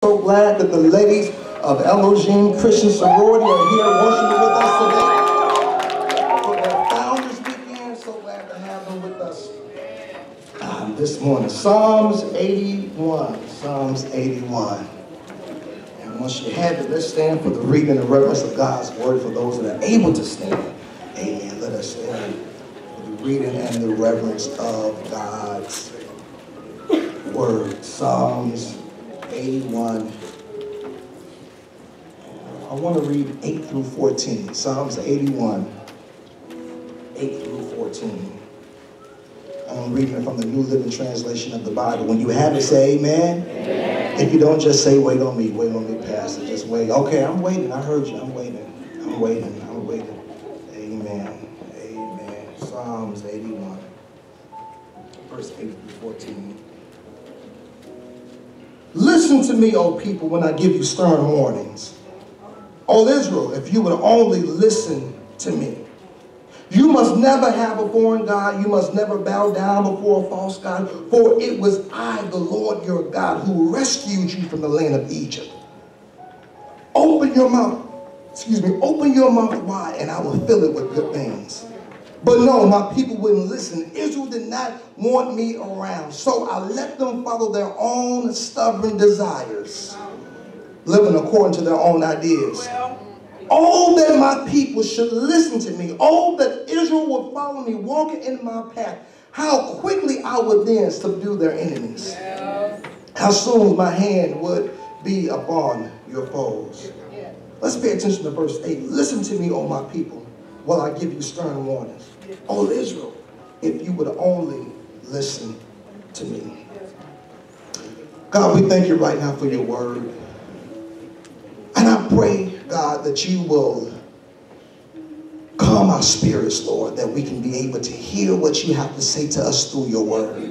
So glad that the ladies of Elohim Christian Sorority are here worshiping with us today. For their Founders Weekend, so glad to have them with us this morning. Psalms 81. Psalms 81. And once you have it, let's stand for the reading and reverence of God's word for those that are able to stand. Amen. Let us stand for the reading and the reverence of God's word. Psalms 81. I want to read 8 through 14. Psalms 81, 8 through 14. I'm reading it from the New Living Translation of the Bible. When you have it, say amen. Amen. If you don't, just say, wait on me, Pastor. Just wait. Okay, I'm waiting. I heard you. I'm waiting. Amen. Amen. Psalms 81, verse 8 through 14. Listen to me, O people, when I give you stern warnings. O Israel, if you would only listen to me. You must never have a foreign God. You must never bow down before a false God. For it was I, the Lord your God, who rescued you from the land of Egypt. Open your mouth wide, and I will fill it with good things. But no, my people wouldn't listen. Israel did not want me around. So I let them follow their own stubborn desires, living according to their own ideas. Oh, that my people should listen to me. Oh, that Israel would follow me, walking in my path. How quickly I would then subdue their enemies. How soon my hand would be upon your foes. Let's pay attention to verse 8. Listen to me, O my people, while I give you stern warnings. O Israel, if you would only listen to me. God, we thank you right now for your word. And I pray, God, that you will calm our spirits, Lord, that we can be able to hear what you have to say to us through your word.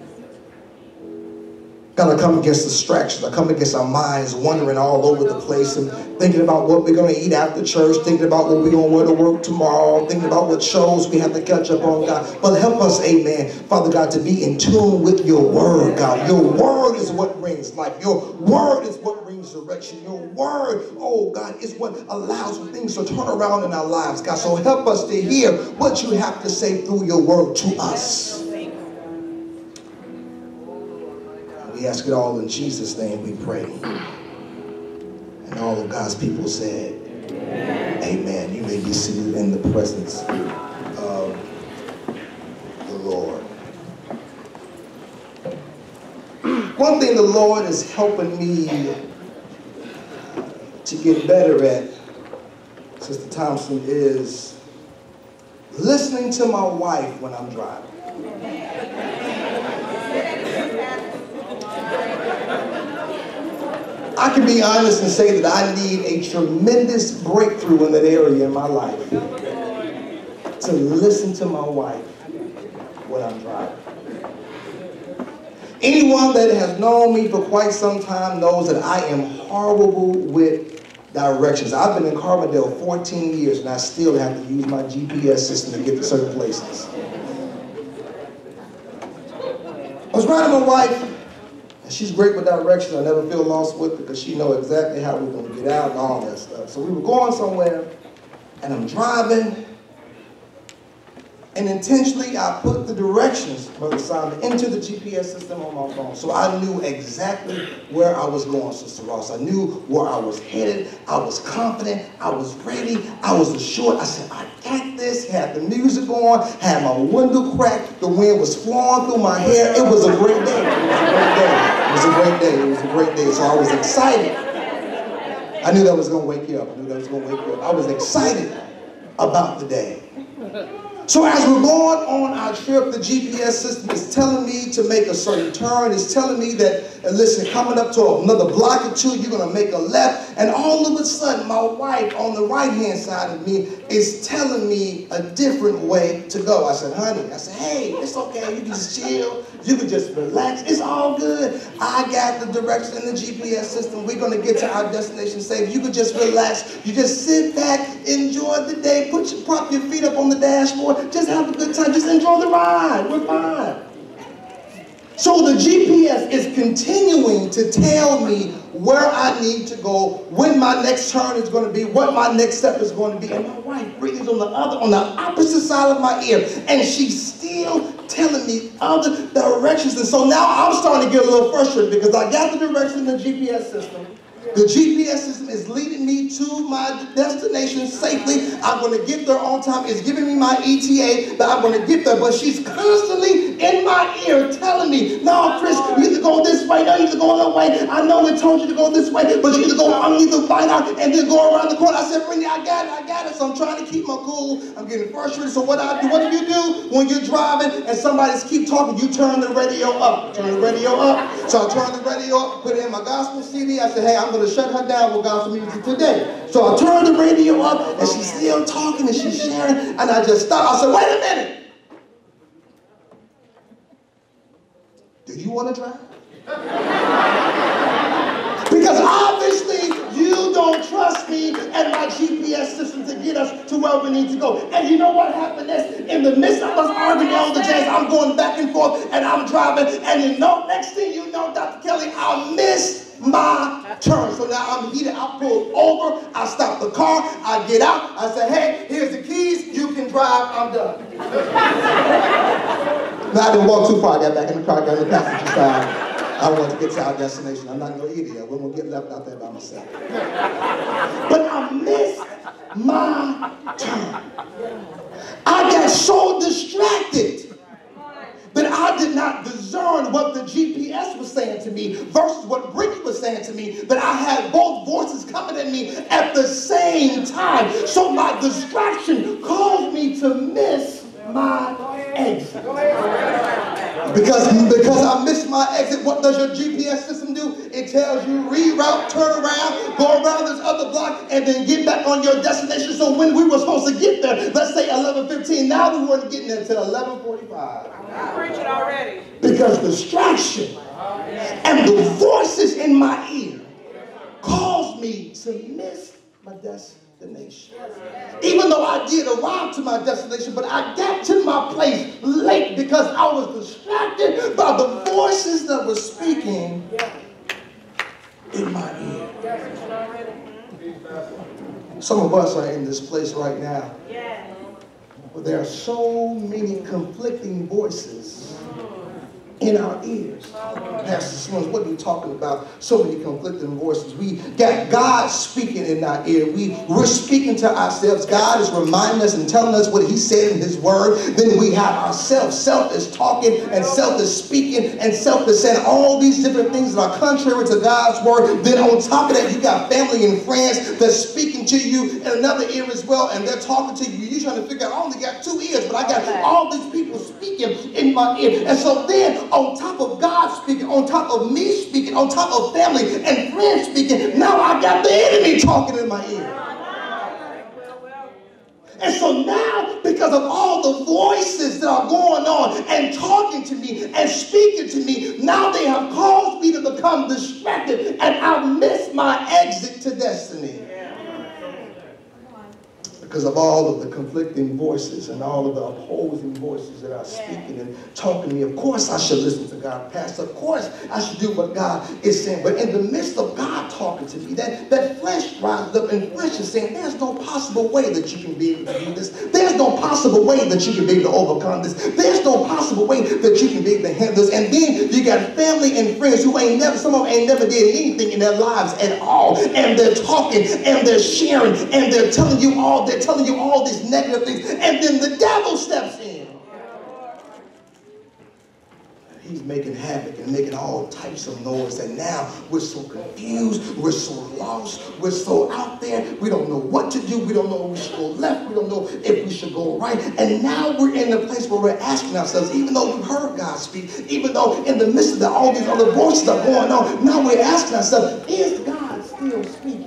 God, I come against distractions. I come against our minds wandering all over the place and thinking about what we're going to eat after church, thinking about what we're going to wear to work tomorrow, thinking about what shows we have to catch up on, God. But help us, amen, Father God, to be in tune with your word, God. Your word is what brings life. Your word is what brings direction. Your word, oh God, is what allows things to turn around in our lives, God. So help us to hear what you have to say through your word to us. We ask it all in Jesus' name we pray. And all of God's people said, amen. Amen. You may be seated in the presence of the Lord. One thing the Lord is helping me to get better at, Sister Thompson, is listening to my wife when I'm driving. I can be honest and say that I need a tremendous breakthrough in that area in my life to listen to my wife when I'm driving. Anyone that has known me for quite some time knows that I am horrible with directions. I've been in Carbondale 14 years and I still have to use my GPS system to get to certain places. I was riding my wife. She's great with directions. I never feel lost with her because she knows exactly how we're going to get out and all that stuff. So we were going somewhere, and I'm driving, and intentionally I put the directions, Brother Simon, into the GPS system on my phone. So I knew exactly where I was going, Sister Ross. I knew where I was headed. I was confident. I was ready. I was assured. I said, I got this. Had the music on. Had my window cracked. The wind was flowing through my hair. It was a great day. It was a great day. It was a great day. So I was excited. I knew that was going to wake you up. I was excited about the day. So as we're going on our trip, the GPS system is telling me to make a certain turn. It's telling me that, listen, coming up to another block or two, you're going to make a left. And all of a sudden, my wife on the right-hand side of me is telling me a different way to go. I said, honey, hey, it's okay. You can just chill. You can just relax. It's all good. I got the direction in the GPS system. We're going to get to our destination safe. You can just relax. You just sit back, enjoy the day, prop your feet up on the dashboard. Just have a good time. Just enjoy the ride. We're fine. So the GPS is continuing to tell me where I need to go, when my next turn is going to be, what my next step is going to be. And my wife Brittany's on the opposite side of my ear, and she's still telling me other directions. And so now I'm starting to get a little frustrated because I got the direction in the GPS system. The GPS system is leading me to my destination safely. I'm going to get there on time. It's giving me my ETA that I'm going to get there. But she's constantly in my ear telling me, no, Chris, you need to go this way. No, you need to go that way. I know we told you to go this way, but you need to go underneath the find out and then go around the corner. I said, Brittany, I got it. So I'm trying to keep my cool. I'm getting frustrated. So what do you do when you're driving and somebody keep talking? You turn the radio up. Turn the radio up. So I turn the radio up, put it in my gospel CD. I said, hey, I'm going to shut her down with gospel music today. So I turned the radio up, and she's still talking, and she's sharing, and I just stopped. I said, wait a minute. Do you want to drive? Because obviously you don't trust me and my GPS system to get us to where we need to go. And you know what happened is, in the midst of us arguing on the jazz, I'm going back and forth, and I'm driving, and you know, next thing you know, Dr. Kelly, I missed my turn. So now I'm heated. I pull over. I stop the car. I get out. I say, hey, here's the keys. You can drive. I'm done. Now, I didn't walk too far. I got back in the car, got on the passenger side. I want to get to our destination. I'm not going to idiot. We're going to get left out there by myself. But I missed my turn. I got so distracted that I did not discern what the GPS was saying to me versus what Brittany was saying to me, that I had both voices coming at me at the same time. So my distraction caused me to miss my exit. Because I missed my exit, what does your GPS system do? It tells you reroute, turn around, go around this other block, and then get back on your destination. So when we were supposed to get there, let's say 11:15, now we weren't getting there until 11:45. I'm preaching already. Because distraction and the voices in my ear caused me to miss my destination. Even though I did arrive to my destination, but I got to my place late because I was distracted by the voices that were speaking in my ear. Some of us are in this place right now where there are so many conflicting voices in our ears. Pastor Swims, what are you talking about? So many conflicting voices. We got God speaking in our ear. We're speaking to ourselves. God is reminding us and telling us what he said in his word. Then we have ourselves. Self is talking and self is speaking and self is saying all these different things that are contrary to God's word. Then on top of that, you got family and friends that's speaking to you in another ear as well, and they're talking to you. You're trying to figure out, I only got 2 ears, but I got all these people speaking in my ear. And so then, on top of God speaking, on top of me speaking, on top of family and friends speaking, now I got the enemy talking in my ear. And so now, because of all the voices that are going on and talking to me and speaking to me, now they have caused me to become distracted, and I've missed my exit to destiny. Because of all of the conflicting voices and all of the opposing voices that are speaking and talking to me. Of course I should listen to God, Pastor. Of course I should do what God is saying. But in the midst of God talking to me, that flesh rises up, and flesh is saying, there's no possible way that you can be able to do this. There's no possible way that you can be able to overcome this. There's no possible way that you can be able to handle this. And then you got family and friends who some of them ain't never did anything in their lives at all. And they're talking and they're sharing and they're telling you all these negative things, and then the devil steps in. He's making havoc and making all types of noise, and now we're so confused, we're so lost, we're so out there, we don't know what to do, we don't know if we should go left, we don't know if we should go right, and now we're in a place where we're asking ourselves, even though we've heard God speak, even though in the midst of that all these other voices are going on, now we're asking ourselves, is God still speaking?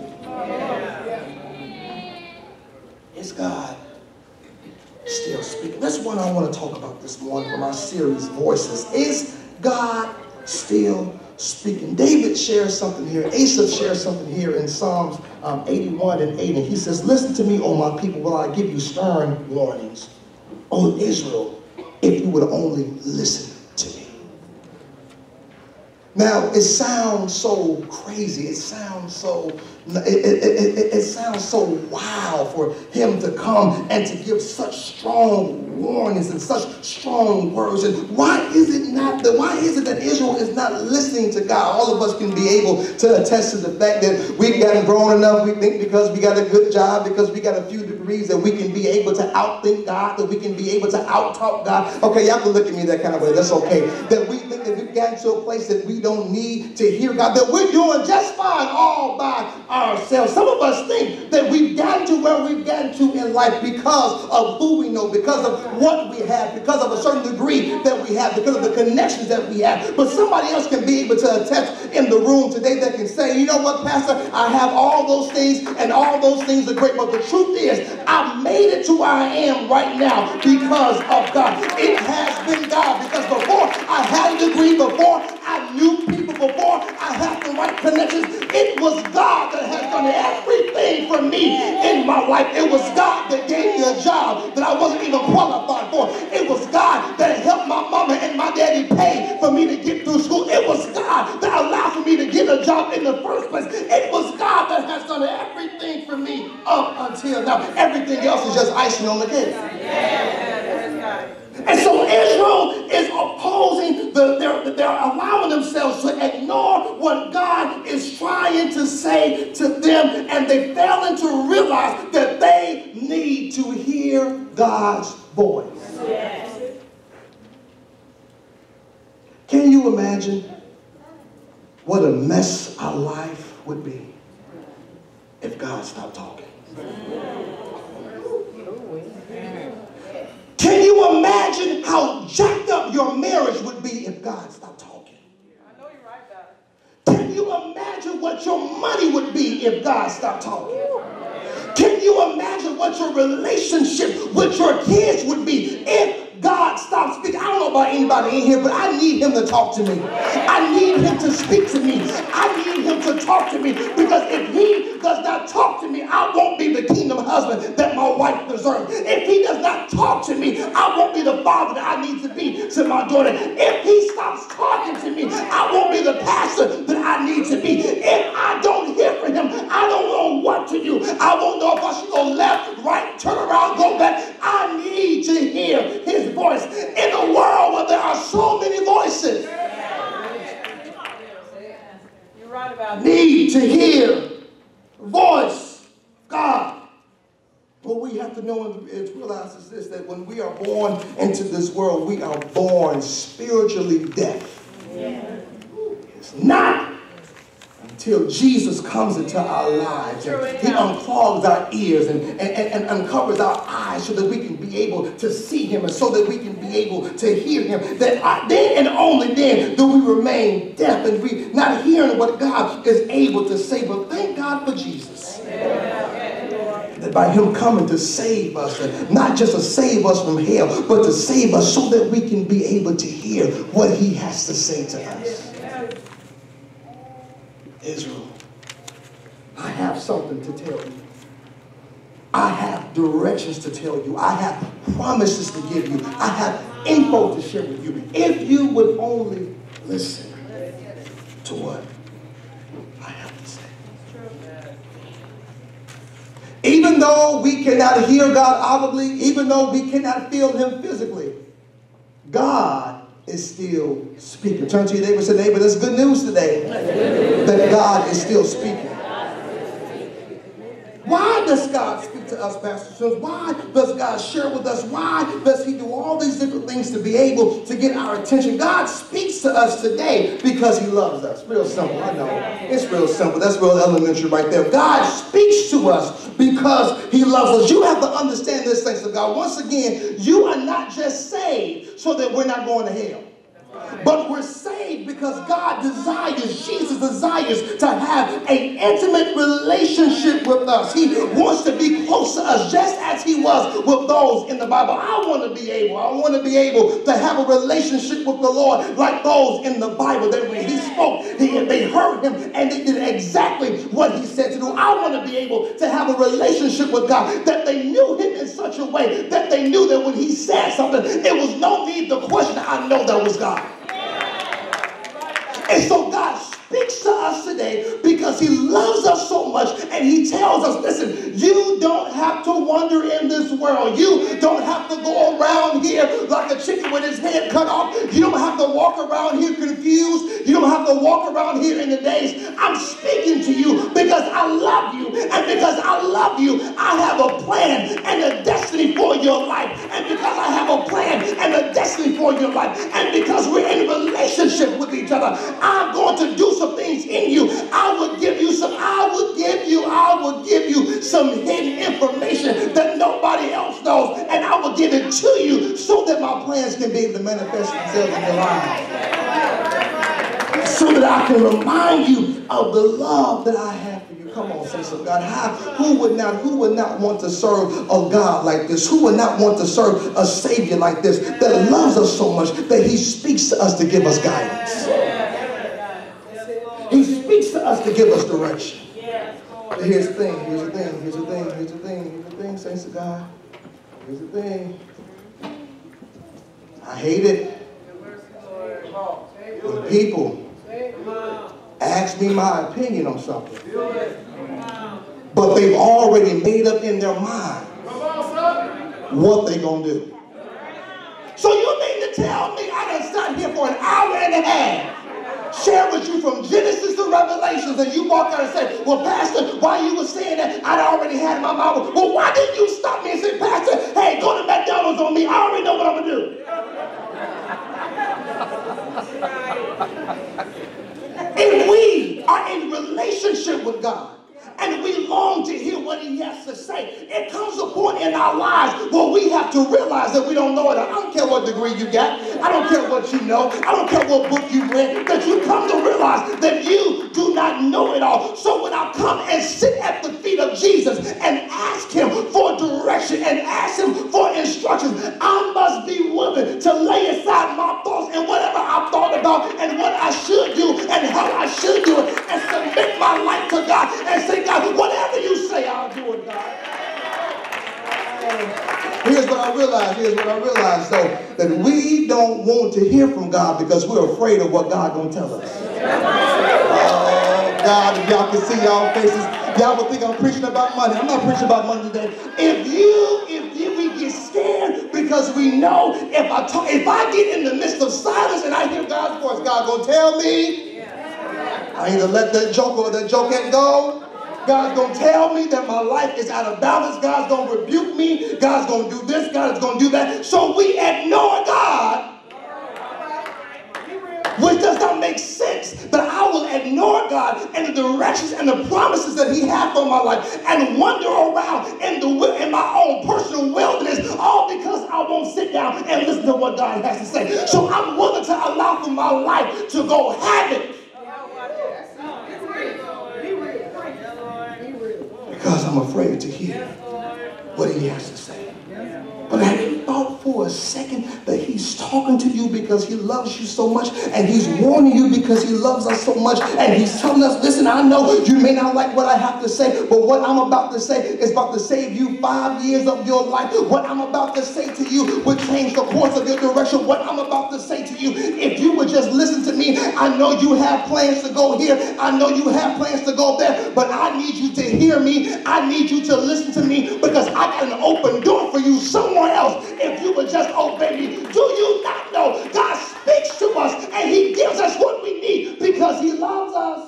Is God still speaking? That's what I want to talk about this morning from our series, Voices. Is God still speaking? David shares something here. Asaph shares something here in Psalms 81 and 8. And he says, listen to me, O my people, while I give you stern warnings. O Israel, if you would only listen to me. Now, it sounds so crazy. It sounds so it sounds so wild for him to come and to give such strong warnings and such strong words. And why is it that Israel is not listening to God? All of us can be able to attest to the fact that we've gotten grown enough. We think because we got a good job, because we got a few degrees, that we can be able to outthink God, that we can be able to outtalk God. Okay, y'all can look at me that kind of way. That's okay. That we think that we've gotten to a place that we don't need to hear God, that we're doing just fine all by ourselves. Some of us think that we've gotten to where we've gotten to in life because of who we know, because of what we have, because of a certain degree that we have, because of the connections that we have. But somebody else can be able to attest in the room today that can say, you know what, Pastor, I have all those things and all those things are great. But the truth is, I've made it to where I am right now because of God. It has been God, because before I had a degree, before I knew people, before I had the right connections, it was God that has done everything for me in my life. It was God that gave me a job that I wasn't even qualified for. It was God that helped my mama and my daddy pay for me to get through school. It was God that allowed for me to get a job in the first place. It was God that has done everything for me up until now. Everything else is just icing on the cake. And so Israel is opposing, they're allowing themselves to ignore what God is trying to say to them, and they failing to realize that they need to hear God's voice. Yes. Can you imagine what a mess our life would be if God stopped talking? Can you imagine how jacked up your marriage would be if God stopped talking? I know you're right about it. Can you imagine what your money would be if God stopped talking? Can you imagine what your relationship with your kids would be if God stopped speaking? I don't know about anybody in here, but I need him to talk to me. I need him to speak to me. I need him to talk to me, because if he does not talk to me, I won't be the kingdom husband that my wife deserves. If he does not talk to me, I won't be the father that I need to be to my daughter. If he stops talking to me, I won't be the pastor that I need to be. If I don't hear from him, I don't know what to do. I won't know if I should go left, right, turn around, go back. I need to hear his voice in a world where there are so many voices. You're right about that. Need to hear the voice of God. What we have to know and realize is this, that when we are born into this world, we are born spiritually deaf. Yeah. It's not until Jesus comes into our lives and he unclogs our ears and uncovers our eyes so that we can be able to see him and so that we can be able to hear him. That then and only then do we remain deaf and we not hearing what God is able to say. But thank God for Jesus. That by him coming to save us, and not just to save us from hell, but to save us so that we can be able to hear what he has to say to us. Israel, I have something to tell you. I have directions to tell you. I have promises to give you. I have info to share with you. If you would only listen to what I have to say. Even though we cannot hear God audibly, even though we cannot feel him physically, God is still speaking. Turn to your neighbor and say, neighbor, there's good news today that God is still speaking. Why does God speak to us, Pastor Sims? Why does God share with us? Why does he do all these different things to be able to get our attention? God speaks to us today because he loves us. Real simple, I know. It's real simple. That's real elementary right there. God speaks to us because he loves us. You have to understand this, thanks to God. Once again, you are not just saved so that we're not going to hell. But we're saved because God desires, Jesus desires to have an intimate relationship with us. He wants to be close to us just as he was with those in the Bible. I want to be able to have a relationship with the Lord like those in the Bible. That when he spoke, they heard him and they did exactly what he said to do. I want to be able to have a relationship with God, that they knew him in such a way that they knew that when he said something, there was no need to question. I know that was God. And so God speaks to us today because he loves us so much, and he tells us, listen, you don't have to wander in this world. You don't have to go around here like a chicken with his head cut off. You don't have to walk around here confused. You don't have to walk around here in the daze. I'm speaking to you because I love you, and because I love you, I have a plan and a destiny for your life. And because I have a plan and a destiny for your life, and because we're in a relationship with each other, I'm going to do some things in you. I will give you some hidden information that nobody else knows, and I will give it to you so that my plans can be able to manifest themselves in your life. So that I can remind you of the love that I have for you. Come on, saints of God. Who would not want to serve a God like this? Who would not want to serve a Savior like this that loves us so much that he speaks to us to give us guidance? He speaks to us to give us direction. But here's the thing, saints of God. Here's the thing. I hate it when people ask me my opinion on something, but they've already made up in their mind what they're going to do. So you mean to tell me I done sat here for an hour and a half, share with you from Genesis to Revelations, and you walk out and say, well, Pastor, while you were saying that, I'd already had in my mouth. Well, why didn't you stop me and say, Pastor, hey, go to McDonald's on me. I already know what I'm going to do. If we are in relationship with God, and we long to hear what he has to say, it comes a point in our lives where we have to realize that we don't know it. I don't care what degree you got. I don't care what you know. I don't care what book you read. That you come to realize that you do not know it all. So when I come and sit at the feet of Jesus and ask him for direction and ask him for instructions, I must be willing to lay aside my thoughts and whatever I've thought about and what I should do and how I should do it, and submit my life to God and say, God, whatever you say, I'll do it, God. Here's what I realized, though, that we don't want to hear from God because we're afraid of what God gonna tell us. Oh, God, if y'all can see y'all faces, y'all would think I'm preaching about money. I'm not preaching about money today. If we get scared because we know if I get in the midst of silence and I hear God's voice, God gonna tell me. I either let that joke or that jokette go. God's going to tell me that my life is out of balance. God's going to rebuke me. God's going to do this. God is going to do that. So we ignore God, which does not make sense. But I will ignore God and the directions and the promises that he has for my life and wander around in my own personal wilderness, all because I won't sit down and listen to what God has to say. So I'm willing to allow for my life to go havoc. Because I'm afraid to hear what he has to say. But have you thought for a second that he's talking to you because he loves you so much, and he's warning you because he loves us so much, and he's telling us, listen, I know you may not like what I have to say, but what I'm about to say is about to save you 5 years of your life. What I'm about to say to you will change the course of your direction. What I'm about to say to you, if you would just listen to me, I know you have plans to go here. I know you have plans to go there, but I need you to hear me. I need you to listen to me because I got an open door for you somewhere else. If you would just obey me. Do you not know God speaks to us and he gives us what we need because he loves us?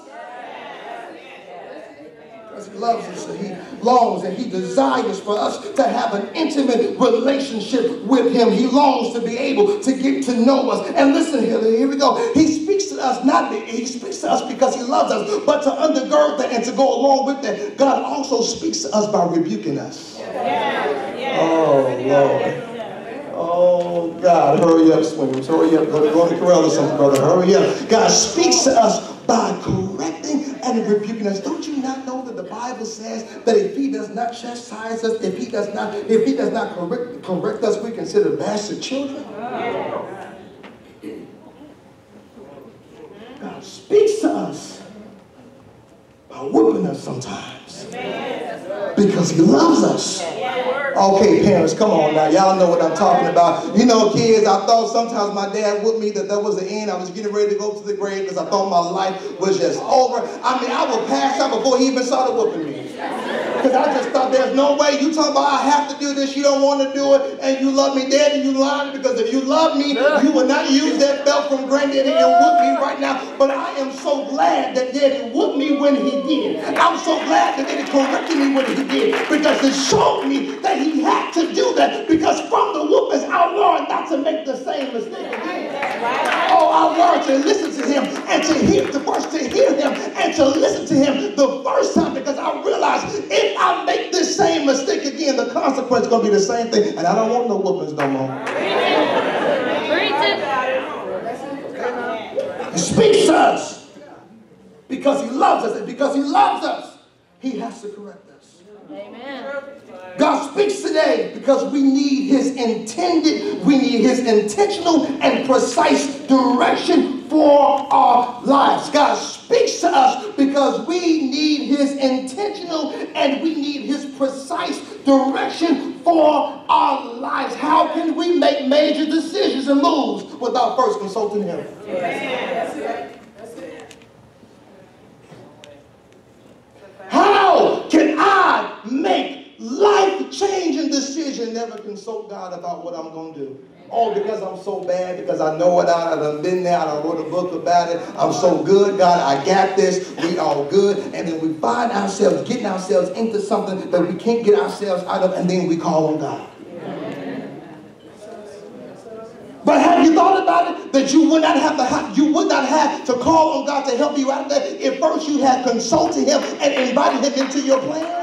Because he loves us, and he longs and he desires for us to have an intimate relationship with him. He longs to be able to get to know us. And listen here we go. He speaks to us he speaks to us because he loves us, but to undergird that and to go along with that, God also speaks to us by rebuking us. Oh, Lord. Oh, God, hurry up, swingers. Hurry up. Go to Corral or something, brother. Hurry up. God speaks to us by correcting and rebuking us. Don't you not know that the Bible says that if he does not chastise us, if he does not correct us, we consider bastard children? God speaks to us by whipping us sometimes because he loves us. Okay, parents, come on now. Y'all know what I'm talking about. You know, kids, I thought sometimes my dad whooped me that was the end. I was getting ready to go to the grave because I thought my life was just over. I mean, I would pass out before he even started whooping me. Because I just thought there's no way. You talking about I have to do this, you don't want to do it, and you love me, Daddy, you lying. Because if you love me, you would not use that belt from Granddaddy and whoop me right now. But I am so glad that Daddy whooped me when he did. I'm so glad that Daddy corrected me when he did. Because it showed me that he had to do that. Because from the whoopings, I learned not to make the same mistake again. Oh, I learned to listen to him and to hear him and to listen to him the first time, because I realized if I make this same mistake again, the consequence is going to be the same thing. And I don't want no whoopings no more. He speaks to us because he loves us. And because he loves us, he has to correct us. Amen. God speaks today because we need his intentional and precise direction for our lives. God speaks to us because we need his intentional and we need his precise direction for our lives. How can we make major decisions and moves without first consulting him? How can I make life-changing decision, never consult God about what I'm going to do? Oh, because I'm so bad, because I know it, I done been there, I done wrote a book about it, I'm so good, God, I got this, we all good, and then we find ourselves getting ourselves into something that we can't get ourselves out of, and then we call on God. But have you thought about it? That you would not have to call on God to help you out of that if first you had consulted him and invited him into your plans?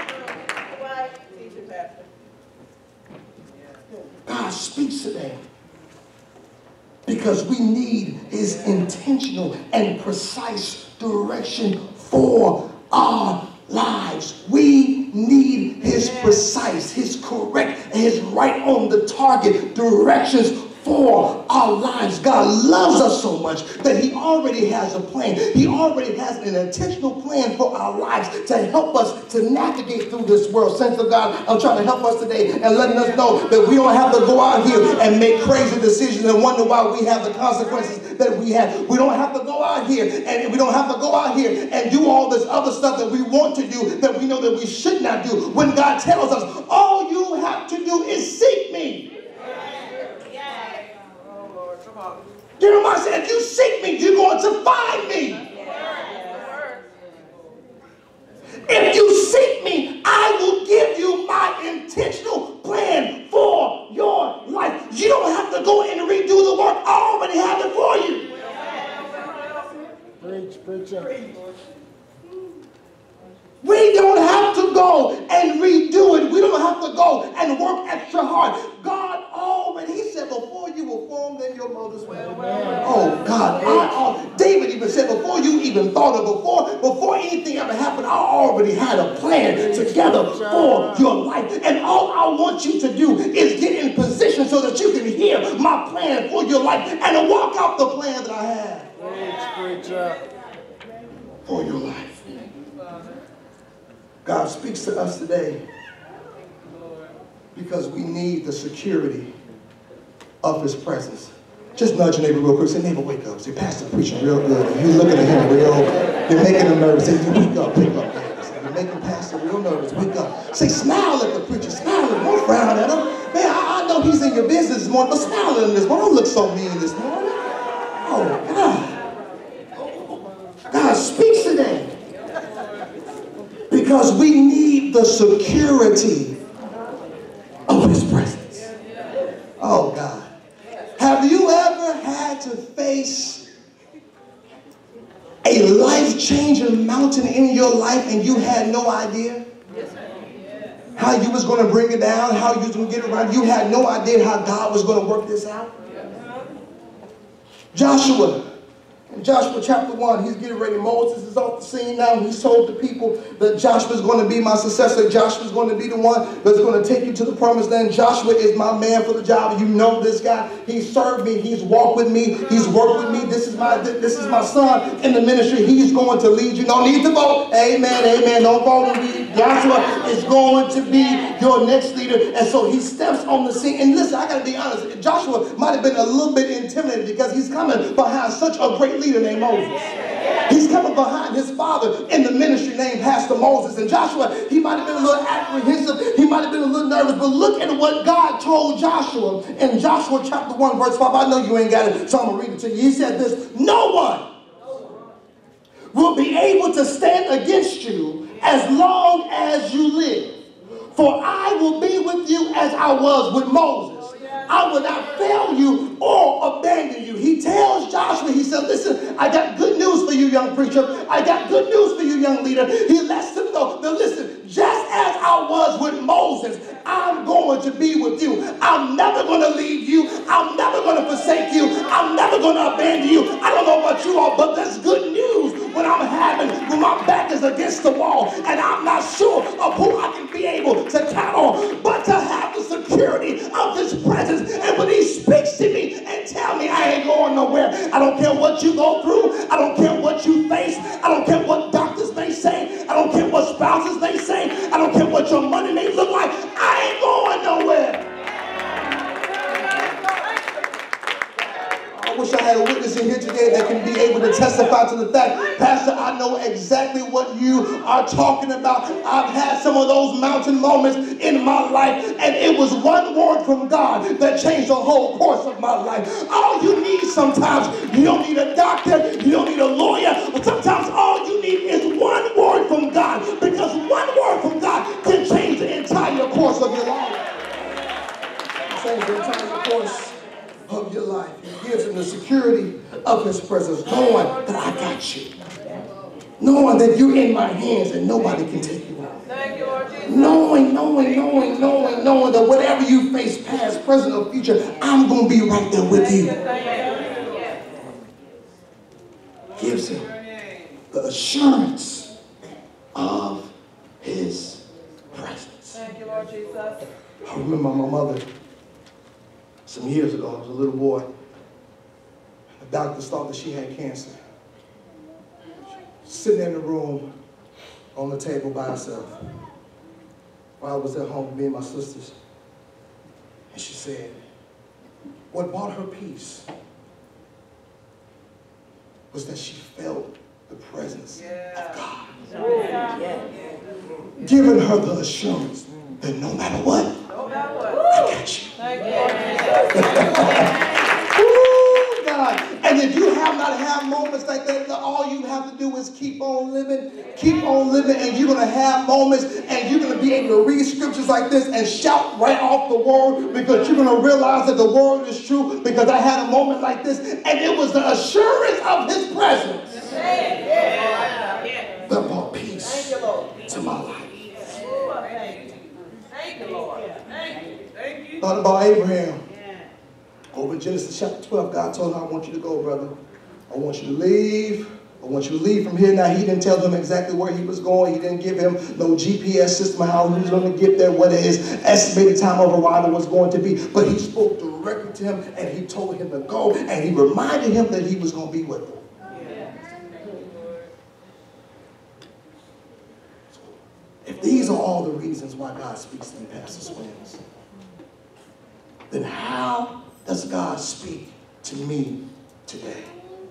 God speaks today because we need his intentional and precise direction for our lives. We need his precise, his correct, and his right on the target directions for our lives. God loves us so much that he already has a plan. He already has an intentional plan for our lives to help us to navigate through this world. Saints of God, I'm trying to help us today and letting us know that we don't have to go out here and make crazy decisions and wonder why we have the consequences that we have. We don't have to go out here and do all this other stuff that we want to do that we know that we should not do. When God tells us, all you have to do is seek me. Jeremiah said, if you seek me, you're going to find me. If you seek me, I will give you my intentional plan for your life. You don't have to go and redo the work. I already have it for you. Preach. We don't have to go and redo it. We don't have to go and work extra hard. God already, he said, before you were formed in your mother's womb. Oh, God. David even said, before you even thought of, before anything ever happened, I already had a plan together for your life. And all I want you to do is get in position so that you can hear my plan for your life and walk out the plan that I have for your life. God speaks to us today because we need the security of his presence. Just nudge your neighbor real quick. Say, neighbor, wake up. Say, pastor preaching real good. And you're looking at him you're making him nervous. Say, wake up, pick up. You're making pastor real nervous. Wake up. Say, smile at the preacher. Smile at him. Don't frown at him. Man, I know he's in your business this morning, but smile at him this morning. Don't look so mean this morning. Oh, God. God speaks today. Because we need the security of his presence. Oh, God. Have you ever had to face a life-changing mountain in your life and you had no idea how you was going to bring it down, how you was going to get it around? You had no idea how God was going to work this out? Joshua In Joshua chapter 1, he's getting ready. Moses is off the scene now. He's told the people that Joshua's going to be my successor. Joshua's going to be the one that's going to take you to the promised land. Joshua is my man for the job. You know this guy. He's served me. He's walked with me. He's worked with me. This is my son in the ministry. He's going to lead you. No need to vote. Amen. Amen. Don't vote and lead. Joshua is going to be your next leader. And so he steps on the scene. And listen, I got to be honest. Joshua might have been a little bit intimidated because he's coming behind such a great leader named Moses. He's coming behind his father in the ministry named Pastor Moses. And Joshua, he might have been a little apprehensive. He might have been a little nervous. But look at what God told Joshua in Joshua chapter 1 verse 5. I know you ain't got it, so I'm going to read it to you. He said this: no one will be able to stand against you as long as you live. For I will be with you as I was with Moses. I will not fail you or abandon you. He tells Joshua, he said, listen, I got good news for you, young preacher. I got good news for you, young leader. He lets him know, now listen, just as I was with Moses, I'm going to be with you. I'm never going to leave you. I'm never going to forsake you. I'm never going to abandon you. I don't know about you all, but that's good news when my back is against the wall and I'm not sure of who I can be able to count on, but to have the security of his presence. And when he speaks to me and tell me I ain't going nowhere, I don't care what you go through. I don't care what you face. I don't care what doctors may say. I don't care what spouses may say. I don't care what your money may look like. I ain't going nowhere. I wish I had a witness in here today that can be able to testify to the fact, Pastor, I know exactly what you are talking about. I've had some of those mountain moments in my life, and it was one word from God that changed the whole course of my life. All you need sometimes, you don't need a doctor, you don't need a lawyer, but sometimes all you need is one word from God, because one word from God can change the entire course of your life. Change the entire course of your life. He gives him the security of his presence, knowing that I got you, knowing that you're in my hands and nobody can take you out. Thank you, Lord Jesus. Knowing that whatever you face, past, present, or future, I'm going to be right there with you. Gives him the assurance of his presence. Thank you, Lord Jesus. I remember my mother. Some years ago, I was a little boy. The doctors thought that she had cancer. Sitting in the room on the table by herself. While I was at home with me and my sisters. And she said, what brought her peace was that she felt the presence of God. Giving her the assurance that no matter what, I got you. Ooh, God. And if you have not had moments like that, all you have to do is keep on living, and you're going to have moments, and you're going to be able to read scriptures like this and shout right off the word, because you're going to realize that the word is true, because I had a moment like this, and it was the assurance of his presence that brought peace to my life. Thank you, Lord. Thank you. Thank you. Thought about Abraham. Over in Genesis chapter 12, God told him, I want you to go, brother. I want you to leave. I want you to leave from here. Now, he didn't tell him exactly where he was going. He didn't give him no GPS system, how he was going to get there, what his estimated time of arrival was going to be. But he spoke directly to him, and he told him to go, and he reminded him that he was going to be with him. If these are all the reasons why God speaks to me, Pastor Swins, then how does God speak to me today?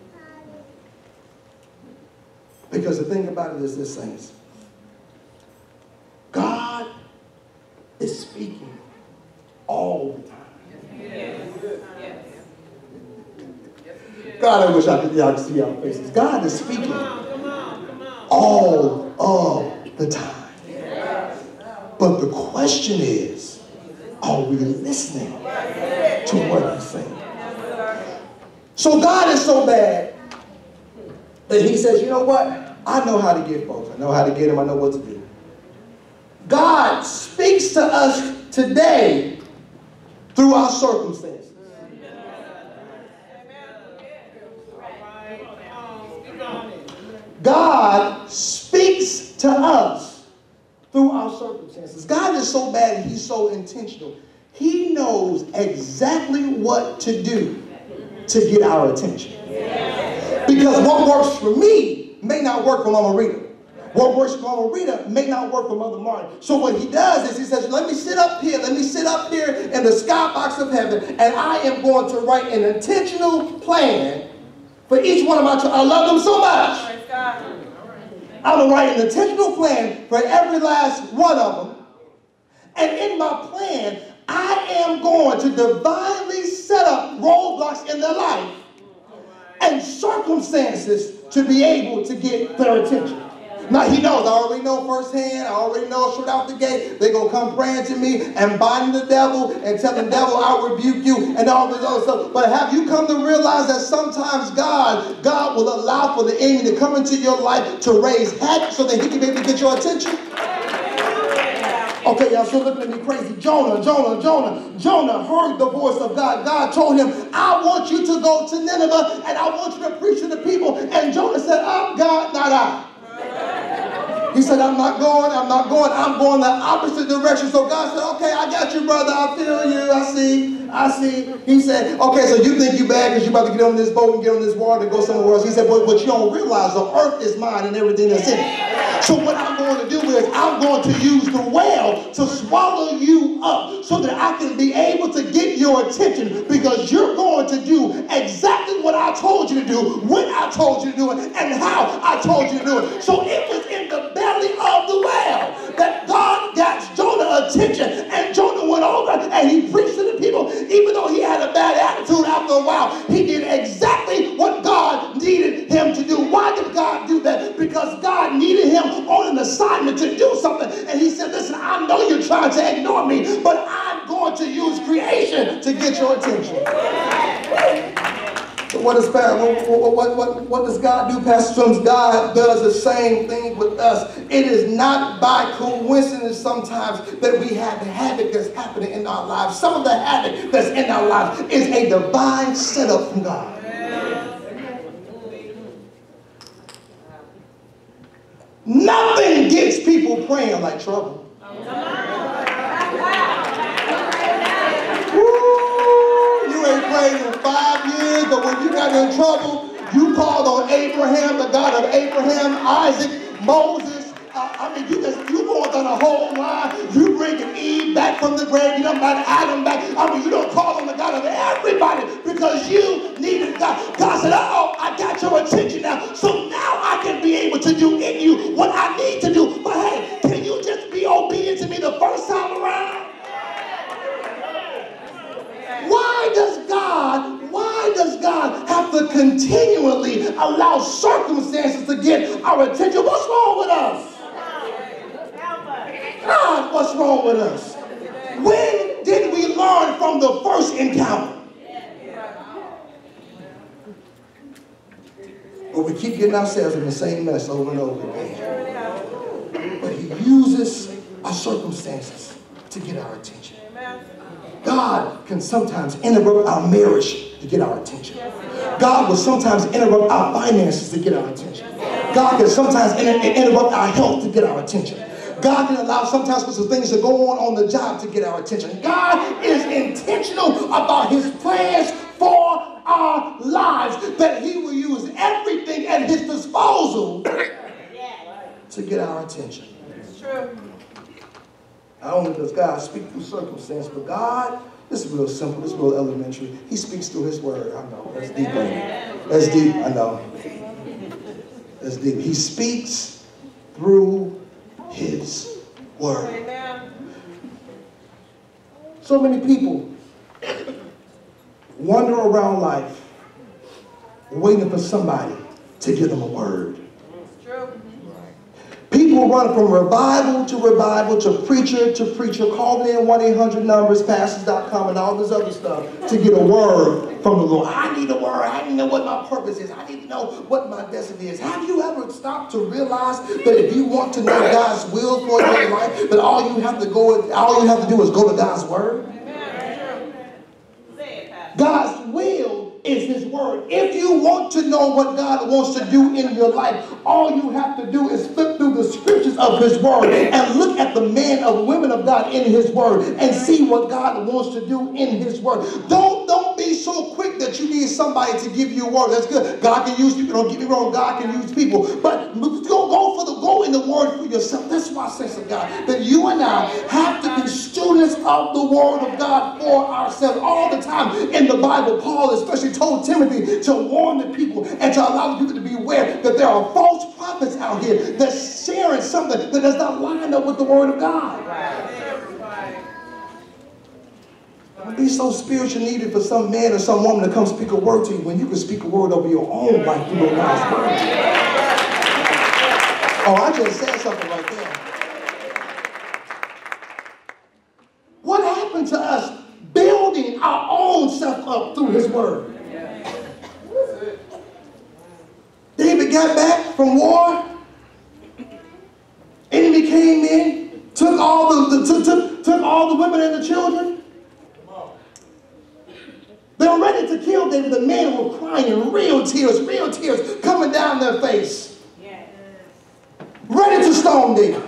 Because the thing about it is this, saints. God is speaking all the time. God, I wish y'all could see y'all faces. God is speaking all of the time. But the question is, are we listening to what he's saying? So God is so bad that he says, you know what? I know how to get folks. I know how to get them. I know what to do. God speaks to us today through our circumstances. God speaks to us through our circumstances. God is so bad, he's so intentional. He knows exactly what to do to get our attention. Because what works for me may not work for Mama Rita. What works for Mama Rita may not work for Mother Martin. So what he does is he says, let me sit up here in the skybox of heaven, and I am going to write an intentional plan for each one of my children. I love them so much. I'm going to write an intentional plan for every last one of them. And in my plan, I am going to divinely set up roadblocks in their life and circumstances to be able to get their attention. Now he knows, I already know firsthand, I already know straight out the gate, they're going to come praying to me and binding the devil and telling the devil, I rebuke you and all this other stuff. But have you come to realize that sometimes God will allow for the enemy to come into your life to raise havoc so that he can be able to get your attention? Okay, y'all still looking at me crazy. Jonah heard the voice of God. God told him, I want you to go to Nineveh and I want you to preach to the people. And Jonah said, oh, God, not I. He said, I'm not going, I'm going the opposite direction. So God said, okay, I got you, brother, I feel you, I see. He said, okay, so you think you bad because you're about to get on this boat and get on this water and go somewhere else. He said, but you don't realize the earth is mine and everything that's in it. So what I'm going to do is I'm going to use the whale to swallow you up so that I can be able to get your attention, because you're going to do exactly what I told you to do, when I told you to do it, and how I told you to do it. So it was in the belly of the whale that God got Jonah's attention, and Jonah went over and he preached to the people. Even though he had a bad attitude after a while, he did exactly what God needed him to do. Why did God do that? Because God needed him on an assignment to do something. And he said, listen, I know you're trying to ignore me, but I'm going to use creation to get your attention. So what does God do, Pastor Sims? God does the same thing with us. It is not by coincidence sometimes that we have the havoc that's happening in our lives. Some of the havoc that's in our lives is a divine setup from God. Nothing gets people praying like trouble. You ain't prayed in 5 years, but when you got in trouble, you called on Abraham, the God of Abraham, Isaac, Moses. You going down a whole line. You bringing Eve back from the grave. You don't got Adam back. You don't call on the God of everybody because you needed God. God said, uh-oh, I got your attention now. So now I can be able to do in you what I need to do. But hey, can you just be obedient to me the first time around? Why does God have to continually allow circumstances to get our attention? What's wrong with us? God, what's wrong with us? When did we learn from the first encounter? But we keep getting ourselves in the same mess over and over again. But he uses our circumstances to get our attention. God can sometimes interrupt our marriage to get our attention. God will sometimes interrupt our finances to get our attention. God can sometimes interrupt our health to get our attention. God can allow sometimes for some things to go on the job to get our attention. God is intentional about his plans for our lives, that he will use everything at his disposal to get our attention. It's true. Not only does God speak through circumstance, but God, this is real simple, this is real elementary. He speaks through his word. I know, that's deep. That's deep, I know. That's deep. He speaks through his word. So many people wander around life waiting for somebody to give them a word. People run from revival, to preacher, call in 1-800-numbers, pastors.com, and all this other stuff to get a word from the Lord. I need a word. I need to know what my purpose is. I need to know what my destiny is. Have you ever stopped to realize that if you want to know God's will for your life, that all you have to do is go to God's word? God's will is his word. If you want to know what God wants to do in your life, all you have to do is flip through the scriptures of his word and look at the men or women of God in his word and see what God wants to do in his word. Don't be so quick that you need somebody to give you a word. That's good. God can use people. Don't get me wrong. God can use people. But go in the word for yourself. That's why I say to God that you and I have to be students of the word of God for ourselves all the time. In the Bible, Paul especially told Timothy to warn the people and to allow the people to be aware that there are false prophets out here that's sharing something that does not line up with the word of God. Don't be so spiritual needed for some man or some woman to come speak a word to you when you can speak a word over your own life through God's word. Oh, I just said something right there. What happened to us building our own self up through his word? David got back from war. Enemy came in, took all the women and the children. They were ready to kill David. The men were crying, real tears coming down their face. Ready to stone David.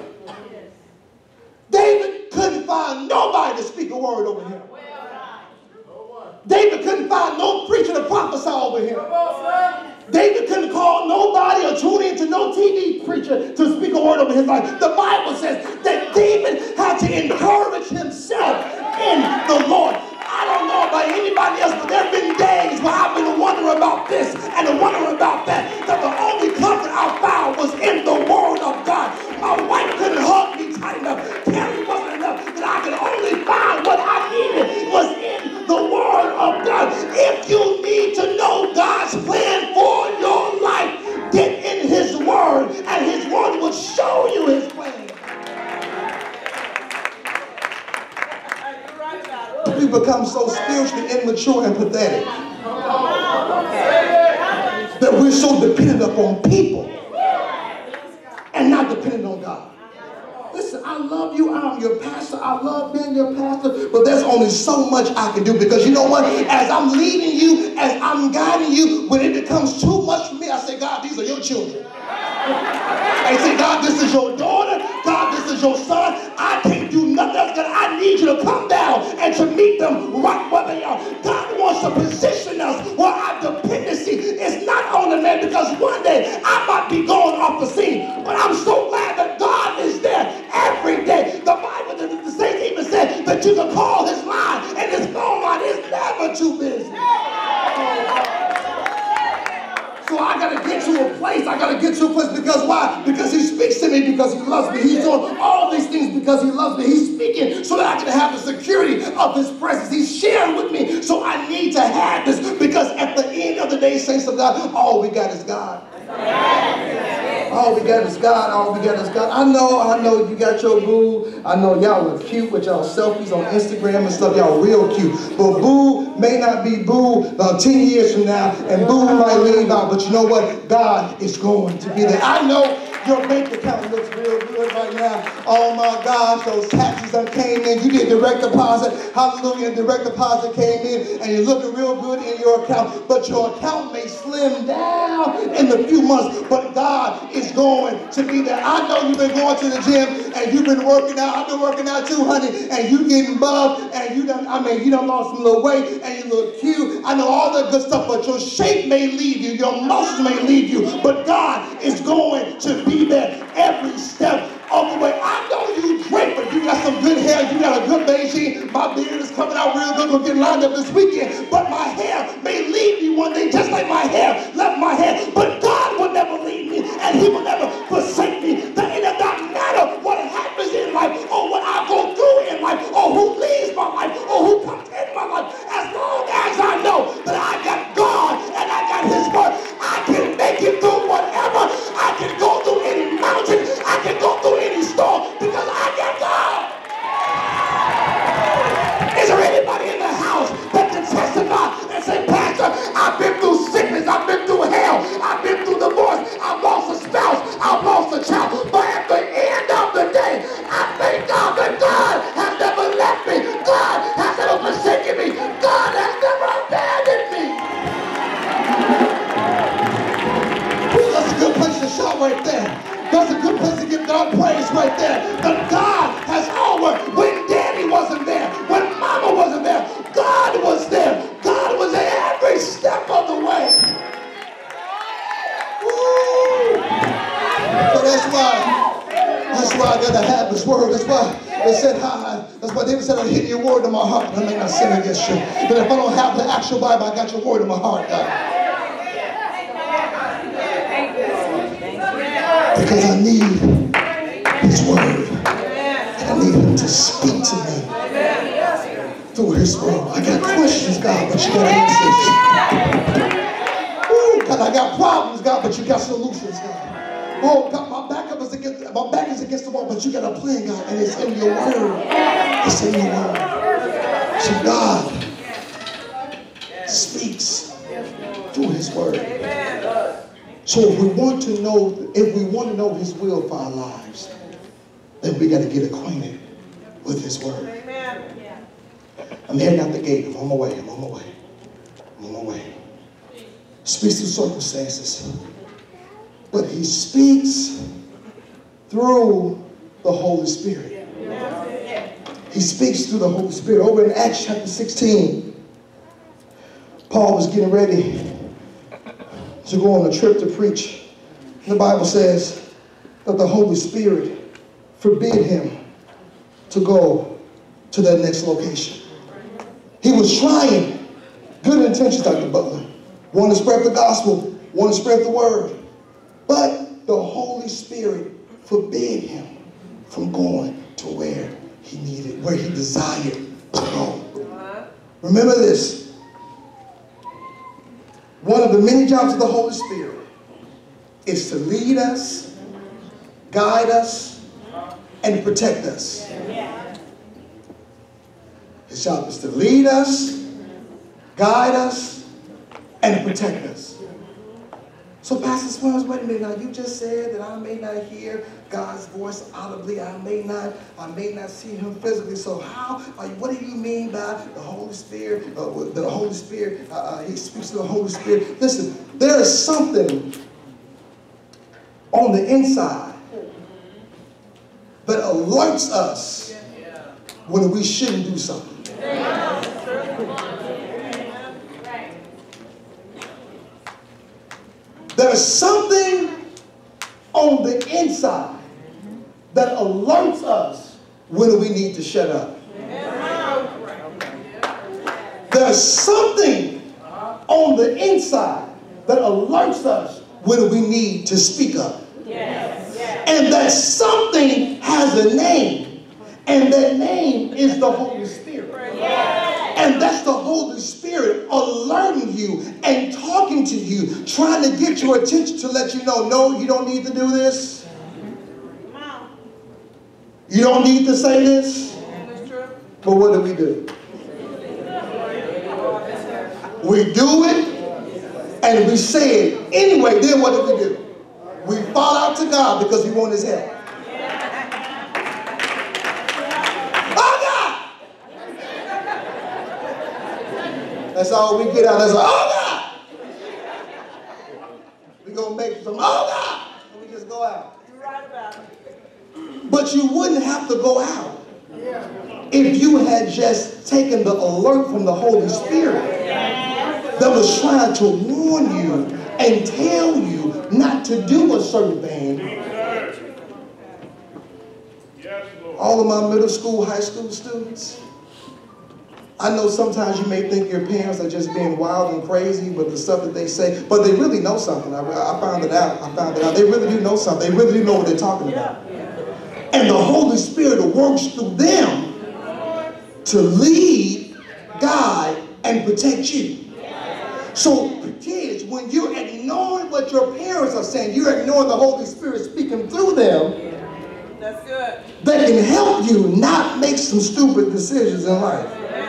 David couldn't find nobody to speak a word over him. David couldn't find no preacher to prophesy over him. David couldn't call nobody or tune into no TV preacher to speak a word over his life. The Bible says that David had to encourage himself in the Lord. I don't know about anybody else, but there have been days where I've been wondering about this and wondering about that. That the only comfort I found was in the word of God. My wife couldn't hug me tight enough. Carrie wasn't enough. That I could only find what I needed was in the word of God. If you need to know God's plan for your life, get in his word and his word will show you his plan. We become so spiritually immature and pathetic that we're so dependent upon people and not dependent on God. Listen, I love you. I'm your pastor. I love being your pastor. But there's only so much I can do because you know what? As I'm leading you, as I'm guiding you, when it becomes too much for me, I say, God, these are your children. I say, God, this is your daughter. God, this is your son. I can't do nothing else. God, I need you to come down and to meet them right where they are. God wants to position us where our dependency is not on the man because one day I might be going off the scene. But I'm so glad that God is there every day. The Bible, the saints even said that you can call his line and his phone line is never too busy. So I got to get to a place. I got to get to a place because why? Because he speaks to me because he loves me. He's doing all these things because he loves me. He's speaking so that I can have the security of his presence. He's sharing with me. So I need to have this because at the end of the day, saints of God, all we got is God. All we got is God. All we got is God. I know you got your boo. I know y'all look cute with y'all selfies on Instagram and stuff. Y'all real cute. But boo may not be boo 10 years from now. And boo might leave out. But you know what? God is going to be there. I know your bank account looks real good right now. Oh my gosh, those taxes that came in. You did direct deposit. Hallelujah. Direct deposit came in and you're looking real good in your account. But your account may slim down in a few months. But God is going to be there. I know you've been going to the gym and you've been working out. I've been working out too, honey. And you getting buff and you done lost some little weight and you look cute. I know all that good stuff, but your shape may leave you. Your muscles may leave you. But God is going to be there every step of the way. I know you drink, but you got some good hair. You got a good Beijing. My beard is coming out real good. We're getting lined up this weekend. But my hair may leave me one day, just like my hair left my hair. But God will never leave me, and he will never forsake me. That it does not matter what happens in life, or what I go through in life, or who leaves my life, or who comes in my life. As long as I know that I got God and I got his word, I can make it through whatever. I can go through any mountain. I can go through any storm because I got God. Is there anybody in the house that can testify and say, Pastor, I've been through sickness, I've been through hell, I've been through divorce, I've lost a spouse, I've right there. But God has always, when daddy wasn't there, when mama wasn't there, God was there. God was there every step of the way. Woo. So that's why I gotta have this word. That's why they said, that's why David said, I hid your word in my heart, and I may not sin against you. But if I don't have the actual Bible, I got your word in my heart, God. Because I need his word. And I need him to speak to me through his word. I got questions, God, but you got answers. Ooh, God, I got problems, God, but you got solutions, God. Oh, God, my back is against the wall, but you got a plan, God, and it's in your word. It's in your word. So God speaks through his word. So if we want to know his will for our lives, then we got to get acquainted with his word. I'm heading out the gate. I'm on my way. Speaks through circumstances. But he speaks through the Holy Spirit. He speaks through the Holy Spirit. Over in Acts chapter 16, Paul was getting ready to go on a trip to preach. The Bible says that the Holy Spirit forbid him to go to that next location. He was trying, good intentions, Dr. Butler, wanted to spread the gospel, wanted to spread the word, but the Holy Spirit forbid him from going to where he desired to go. Remember this. One of the many jobs of the Holy Spirit is to lead us, guide us, and protect us. His job is to lead us, guide us, and protect us. So Pastor Swims, wait a minute, now you just said that I may not hear God's voice audibly, I may not see him physically. So what do you mean by the Holy Spirit? He speaks to the Holy Spirit. Listen, there is something on the inside that alerts us when we shouldn't do something. There's something on the inside that alerts us when we need to shut up. There's something on the inside that alerts us when we need to speak up. And that something has a name, and that name is the Holy Spirit. And that's the Holy Spirit alerting you and talking to you, trying to get your attention to let you know, no, you don't need to do this. You don't need to say this. But what do? We do it, and we say it anyway. Then what do? We fall out to God because we want his help. That's all we get out. That's like, oh God! We're going to make some, oh God! And we just go out. You're right about it. But you wouldn't have to go out if you had just taken the alert from the Holy Spirit that was trying to warn you and tell you not to do a certain thing. All of my middle school, high school students, I know sometimes you may think your parents are just being wild and crazy with the stuff that they say, but they really know something. I found it out. They really do know something. They really do know what they're talking about. And the Holy Spirit works through them to lead, guide, and protect you. So kids, when you're ignoring what your parents are saying, you're ignoring the Holy Spirit speaking through them. That's good. That can help you not make some stupid decisions in life.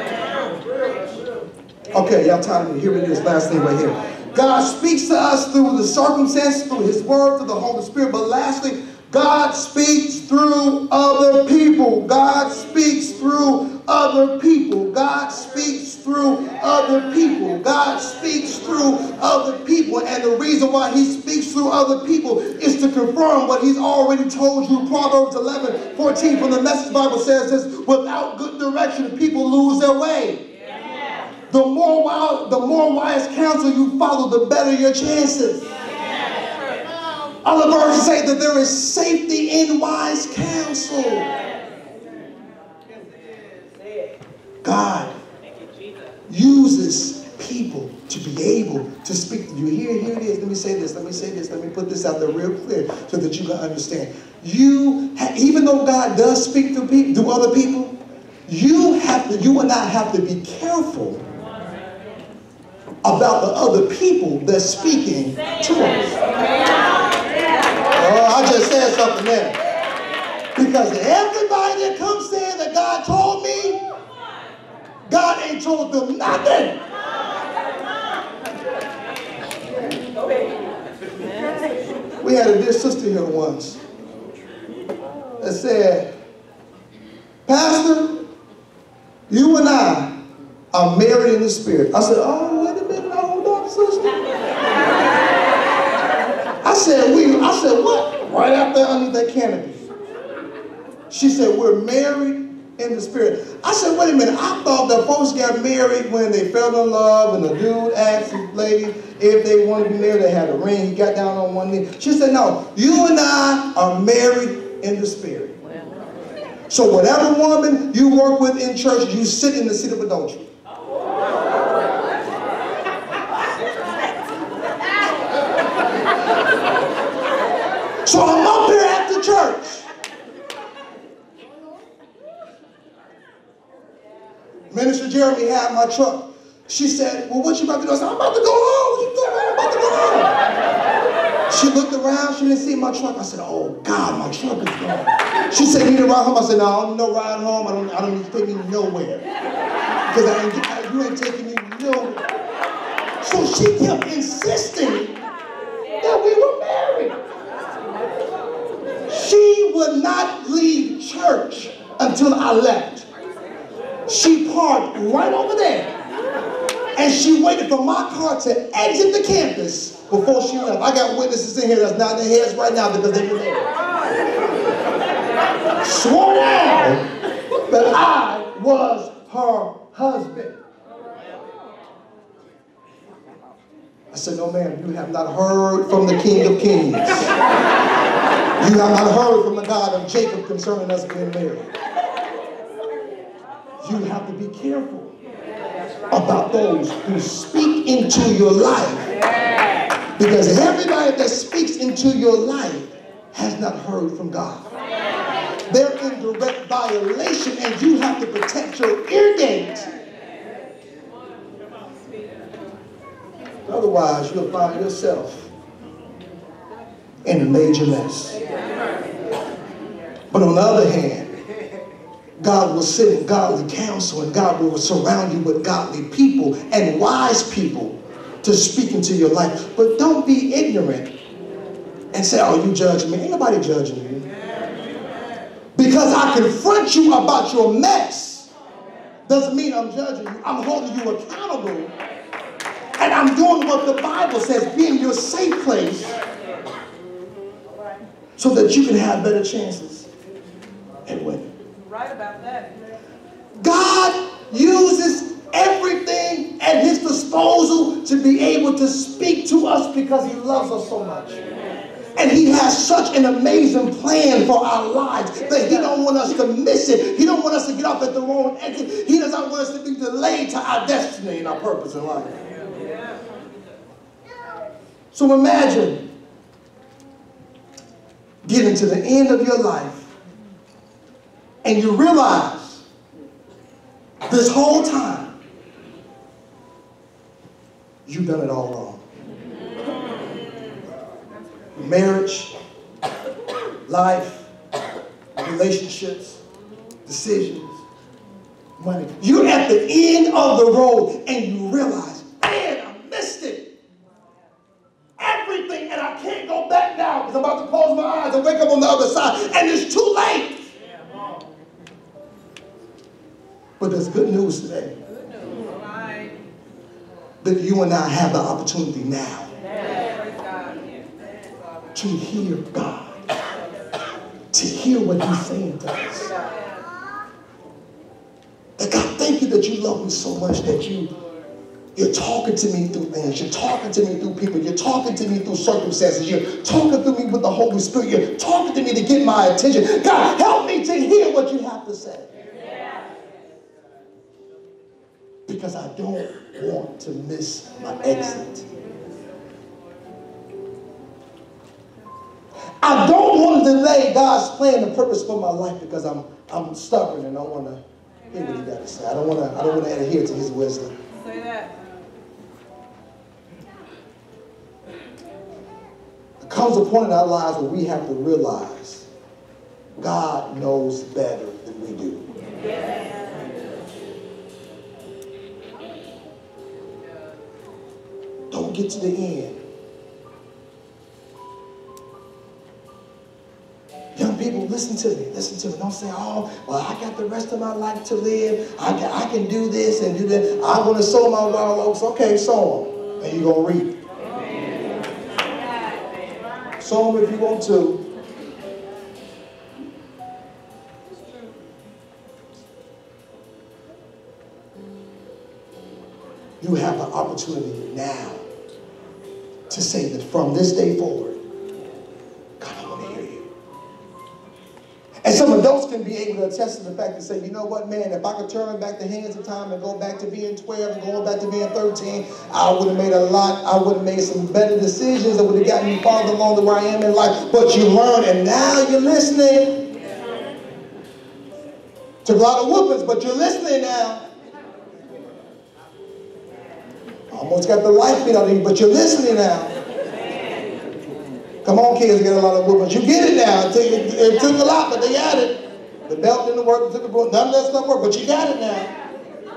Okay, y'all tired of me. Here it is, last thing right here. God speaks to us through the circumstances, through his word, through the Holy Spirit. But lastly, God speaks through other people. God speaks through other people. God speaks through other people. God speaks through other people. And the reason why he speaks through other people is to confirm what he's already told you. Proverbs 11:14 from the Message Bible says this: without good direction, people lose their way. The more wise counsel you follow, the better your chances. Other verses say that there is safety in wise counsel. God uses people to be able to speak to you. Here it is. Let me say this. Let me put this out there real clear so that you can understand. Even though God does speak to other people, you and I have to be careful about the other people that's speaking to us. Oh, I just said something there. Because everybody that comes saying that God told me, God ain't told them nothing. We had a dear sister here once that said, Pastor, you and I are married in the spirit. I said, oh, wait a minute, hold on, sister. I said, what? Right out there underneath that canopy. She said, we're married in the spirit. I said, wait a minute, I thought that folks got married when they fell in love and the dude asked the lady if they wanted to be married, they had a ring, he got down on one knee. She said, no, you and I are married in the spirit. So whatever woman you work with in church, you sit in the seat of adultery. So I'm up here after church. Minister Jeremy had my truck. She said, well, what you about to do? I said, I'm about to go home. What you doing? I'm about to go home. She looked around. She didn't see my truck. I said, oh, God, my truck is gone. She said, you need to ride home? I said, no, I don't need no ride home. I don't need to take me nowhere. Because you ain't taking me nowhere. So she kept insisting that we were married. She would not leave church until I left. She parked right over there, and she waited for my car to exit the campus before she left. I got witnesses in here that's nodding their heads right now because they were there. Swore on that I was her husband. I said, no, ma'am, you have not heard from the King of Kings. You have not heard from the God of Jacob concerning us being married. You have to be careful about those who speak into your life. Because everybody that speaks into your life has not heard from God. They're in direct violation, and you have to protect your ear gate. Otherwise, you'll find yourself in a major mess. But on the other hand, God will sit in godly counsel, and God will surround you with godly people and wise people to speak into your life. But don't be ignorant and say, oh, you judging me. Ain't nobody judging you. Because I confront you about your mess doesn't mean I'm judging you. I'm holding you accountable. And I'm doing what the Bible says, be in your safe place so that you can have better chances at winning. Right about that. God uses everything at his disposal to be able to speak to us because he loves us so much. And he has such an amazing plan for our lives that he don't want us to miss it. He don't want us to get off at the wrong exit. He doesn't want us to be delayed to our destiny and our purpose in life. So imagine getting to the end of your life and you realize this whole time you've done it all wrong. Marriage, life, relationships, decisions, money. You're at the end of the road and you realize, man, I missed it. Everything, and I can't go back now because I'm about to close my eyes and wake up on the other side, and it's too late. But there's good news today. that you and I have the opportunity now to hear God, to hear what he's saying to us. That God, thank you that you love me so much that you're talking to me through things. You're talking to me through people. You're talking to me through circumstances. You're talking to me with the Holy Spirit. You're talking to me to get my attention. God, help me to hear what you have to say. Because I don't want to miss my exit. I don't want to delay God's plan and purpose for my life because I'm stubborn and I want to hear what he got to say. I don't want to adhere to his wisdom. Say that. There comes a point in our lives where we have to realize God knows better than we do. Don't get to the end. Young people, listen to me. Listen to me. Don't say, oh, well, I got the rest of my life to live. I can do this and do that. I'm going to sow my wild oats. Okay, sow them. And you're going to reap. Sow them if you want to. You have the opportunity now to say that from this day forward, God, I want to hear you. And some adults can be able to attest to the fact and say, you know what, man, if I could turn back the hands of time and go back to being 12 and going back to being 13, I would have made some better decisions that would have gotten me farther along to where I am in life. But you learn, and now you're listening. Took a lot of whoopings, but you're listening now. Almost got the life beat out of you, but you're listening now. Come on, kids, get a lot of whoopings. You get it now. It took a lot, but they got it. The belt didn't work, the broom, none of that stuff worked, but you got it now.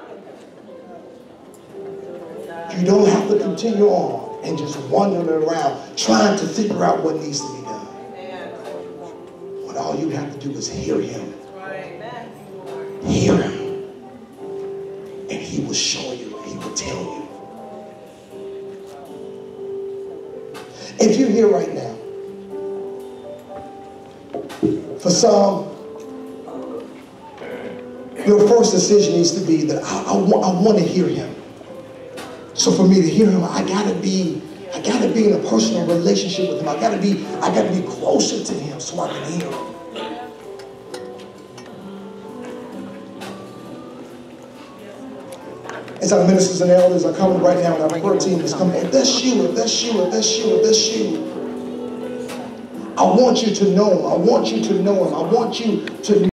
You don't have to continue on and just wandering around trying to figure out what needs to be done. When all you have to do is hear him. Hear him. And he will show you, he will tell you. If you're here right now, for some, your first decision needs to be that I want to hear him. So for me to hear him, I gotta be in a personal relationship with him. I gotta be closer to him so I can hear him. As our ministers and elders are coming right now, and our prayer team is coming, if that's you, I want you to know him. I want you to know him. I want you to